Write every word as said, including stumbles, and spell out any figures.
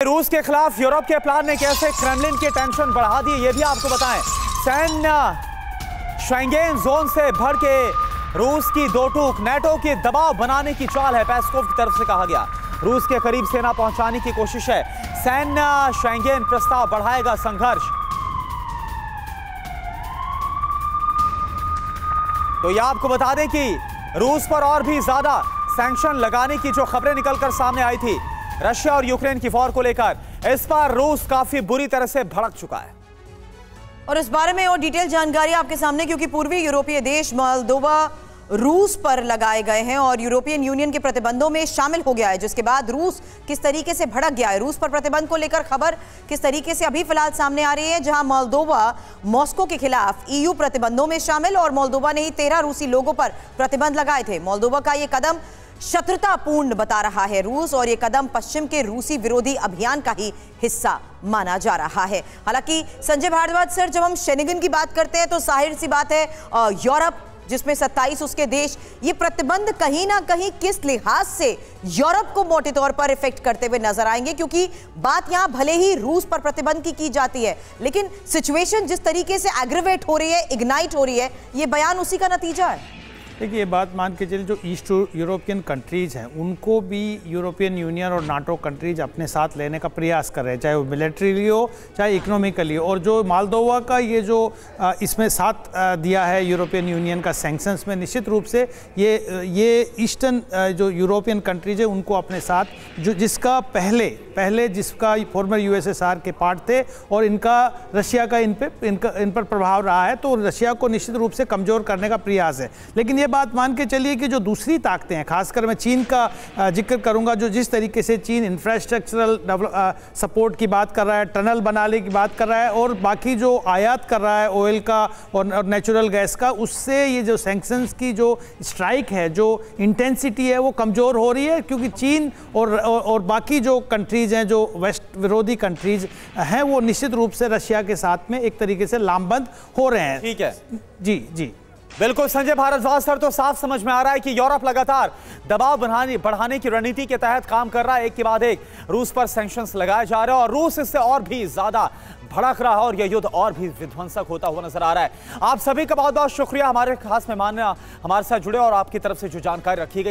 रूस के खिलाफ यूरोप के प्लान ने कैसे क्रेमलिन की टेंशन बढ़ा दी, ये भी आपको बताएं। सैन्य शेंगेन जोन से भर के रूस की दो टूक नेटो के दबाव बनाने की चाल है, पेस्कोव की तरफ से कहा गया। रूस के करीब सेना पहुंचाने की कोशिश है। सैन्य शेंगेन प्रस्ताव बढ़ाएगा संघर्ष। तो यह आपको बता दें कि रूस पर और भी ज्यादा सैंक्शन लगाने की जो खबरें निकलकर सामने आई थी रशिया और यूक्रेन की वॉर को लेकर, इस बार रूस काफी बुरी तरह से भड़क चुका है। और इस बारे में और डिटेल जानकारी आपके सामने, क्योंकि पूर्वी यूरोपीय देश मोल्दोवा रूस पर लगाए गए हैं और यूरोपियन यूनियन के प्रतिबंधों में शामिल हो गया है, जिसके बाद रूस किस तरीके से भड़क गया है। रूस पर प्रतिबंध को लेकर खबर किस तरीके से अभी फिलहाल सामने आ रही है, जहां मोल्दोवा मॉस्को के खिलाफ ईयू प्रतिबंधों में शामिल, और मोल्दोवा ने ही तेरह रूसी लोगों पर प्रतिबंध लगाए थे। मोल्दोवा का यह कदम शत्रुतापूर्ण बता रहा है रूस, और यह कदम पश्चिम के रूसी विरोधी अभियान का ही हिस्सा माना जा रहा है। हालांकि संजय भारद्वाज सर, जब हम शेनिगन की बात करते हैं तो जाहिर सी बात है यूरोप जिसमें सत्ताईस उसके देश, ये प्रतिबंध कहीं ना कहीं किस लिहाज से यूरोप को मोटे तौर पर इफेक्ट करते हुए नजर आएंगे, क्योंकि बात यहां भले ही रूस पर प्रतिबंध की की जाती है, लेकिन सिचुएशन जिस तरीके से एग्रीवेट हो रही है, इग्नाइट हो रही है, ये बयान उसी का नतीजा है। देखिए, ये बात मान के चलिए जो ईस्ट यूरोपियन कंट्रीज़ हैं उनको भी यूरोपियन यूनियन और नाटो कंट्रीज अपने साथ लेने का प्रयास कर रहे हैं, चाहे वो मिलिट्रीली हो चाहे इकोनॉमिकली हो। और जो मोल्दोवा का ये जो इसमें साथ दिया है यूरोपियन यूनियन का सैंक्शंस में, निश्चित रूप से ये ये ईस्टर्न जो यूरोपियन कंट्रीज है उनको अपने साथ, जो जिसका पहले पहले जिसका फॉर्मर यूएसएसआर के पार्ट थे और इनका रशिया का इन पे इनका इन पर प्रभाव रहा है, तो रशिया को निश्चित रूप से कमज़ोर करने का प्रयास है। लेकिन ये बात मान के चलिए कि जो दूसरी ताकतें हैं, खासकर मैं चीन का जिक्र करूंगा, जो जिस तरीके से चीन इंफ्रास्ट्रक्चरल सपोर्ट की बात कर रहा है, टनल बनाने की बात कर रहा है, और बाकी जो आयात कर रहा है ऑयल का और नेचुरल गैस का, उससे ये जो सैंक्शंस की जो स्ट्राइक है, जो इंटेंसिटी है, वो कमज़ोर हो रही है। क्योंकि चीन और और, और बाकी जो कंट्रीज़ हैं, जो वेस्ट विरोधी कंट्रीज हैं, वो निश्चित रूप से रशिया के साथ में एक तरीके से लामबंद हो रहे हैं। ठीक है जी जी बिल्कुल संजय भारद्वाज सर, तो साफ समझ में आ रहा है कि यूरोप लगातार दबाव बढ़ाने बढ़ाने की रणनीति के तहत काम कर रहा है। एक के बाद एक रूस पर सैंक्शंस लगाए जा रहे हैं और रूस इससे और भी ज्यादा भड़क रहा है और यह युद्ध और भी विध्वंसक होता हुआ नजर आ रहा है। आप सभी का बहुत बहुत शुक्रिया, हमारे खास मेहमान हमारे साथ जुड़े और आपकी तरफ से जो जानकारी रखी गई।